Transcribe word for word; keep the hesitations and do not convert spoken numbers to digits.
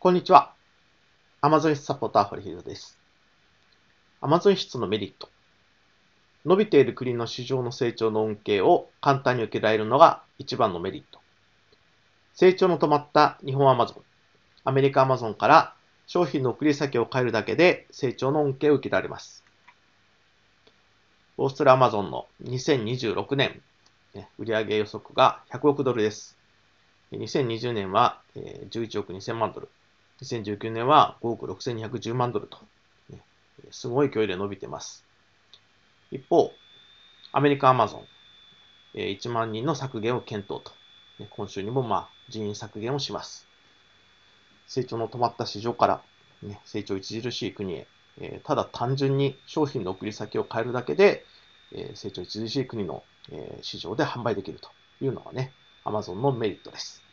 こんにちは。Amazon 室サポーター、堀秀です。Amazon 室のメリット。伸びている国の市場の成長の恩恵を簡単に受けられるのが一番のメリット。成長の止まった日本 Amazon、アメリカ Amazon から商品の送り先を変えるだけで成長の恩恵を受けられます。オーストラリア Amazon のにせんにじゅうろくねん、売上予測がひゃくおくドルです。にせんにじゅうねんはじゅういちおくにせんまんドル。にせんじゅうきゅうねんはごおくろくせんにひゃくじゅうまんドルと、ね、すごい勢いで伸びています。一方、アメリカ Amazon、いちまんにんの削減を検討と、今週にもまあ人員削減をします。成長の止まった市場から、ね、成長著しい国へ、ただ単純に商品の送り先を変えるだけで、成長著しい国の市場で販売できるというのがね、Amazon のメリットです。